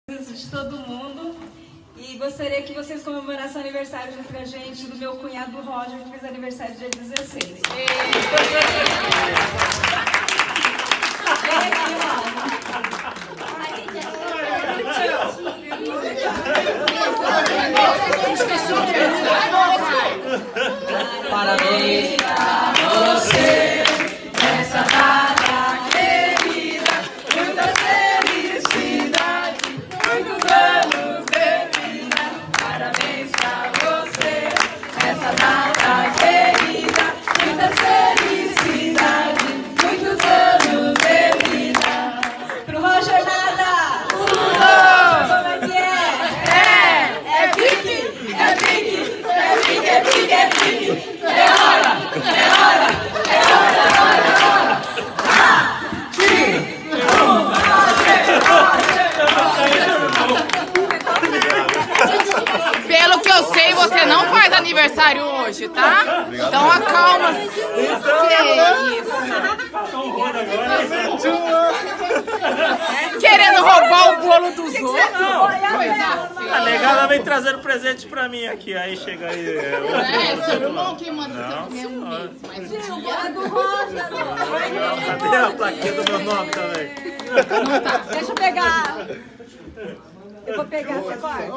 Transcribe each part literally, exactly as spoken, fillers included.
de todo mundo e gostaria que vocês comemorassem o aniversário junto com a gente do meu cunhado Roger, que fez aniversário dia dezesseis. Parabéns pra você nessa data querida, muita felicidade, muitos anos de vida. Parabéns pra você nessa data querida, muita felicidade, muitos anos de vida. Pro Roger nada! Tudo! Como é que é? É! É pique! É pique! É pique! É pique! É pique! É hora! É hora! É hora! É hora! É hora! Aqui! Pelo que eu sei, você não faz aniversário hoje, tá? Obrigado. Então acalma. Que isso? Querendo roubar o bolo dos outros? Coisa A negada vem trazendo presente pra mim aqui, aí chega aí. É, É, seu irmão quem manda você comer um mês. Mas o dia... Do Roger! Cadê a plaquinha do meu nome também? Deixa eu pegar. Eu vou pegar, você corta?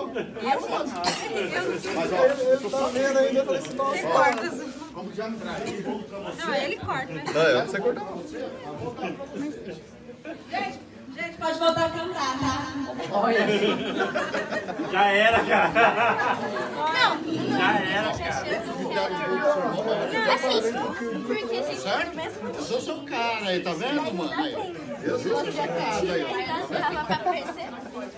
Mas ó, eu tô vendo ainda, eu falei assim, nossa. Você corta. Não, ele corta, né? Não, eu não sei cortar não. Gente, gente, pode voltar a cantar, tá? Já era, cara. Não, Já era, cara. não, assim, porque assim, Certo? Eu sou seu cara aí, tá vendo, mano? Aí, eu sou seu cara aí, ó. dava pra perceber.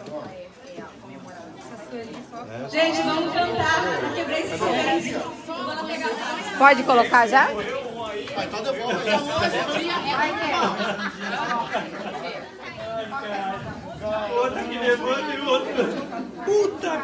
Gente, vamos cantar. Eu quebrei esse silêncio. Eu vou lá pegar a Pode colocar já? Ah, então devolve aí. Outra que levanta e outra. Puta!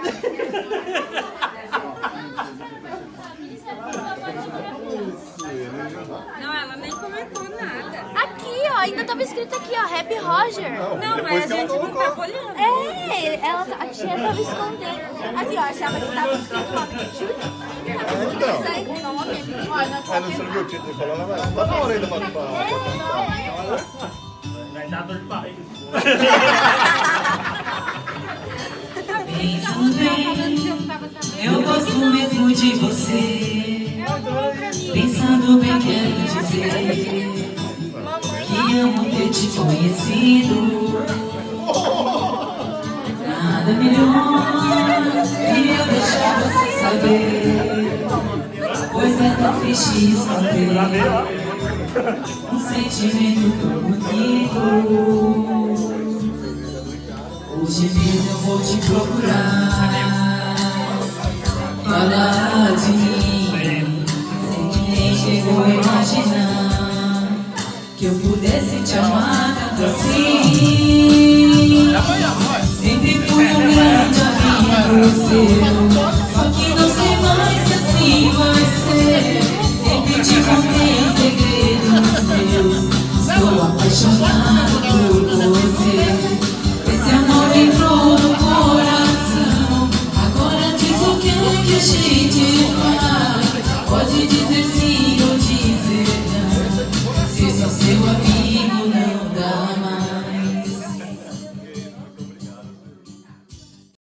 Não, ela nem comentou nada. Aqui, ó, ainda tava escrito aqui, ó, Happy Roger. Não, mas a gente não tava olhando. É, ela, a tia tava escondendo. Assim, ó, achava que tava escrito o nome de Judy. Então. O nome. Aí não serviu o título de falar, mas tá na orelha pra pra- Vai dar dor de barriga. Pensando bem, eu gosto mesmo de você. Pensando bem, quero dizer que amo ter te conhecido. Nada melhor que eu deixar você saber, pois é tão triste só ter um sentimento tão bonito. Hoje mesmo eu vou te procurar, falar de mim, sem que nem chegou a imaginar que eu pudesse te amar tanto assim. Sempre fui um grande amigo seu.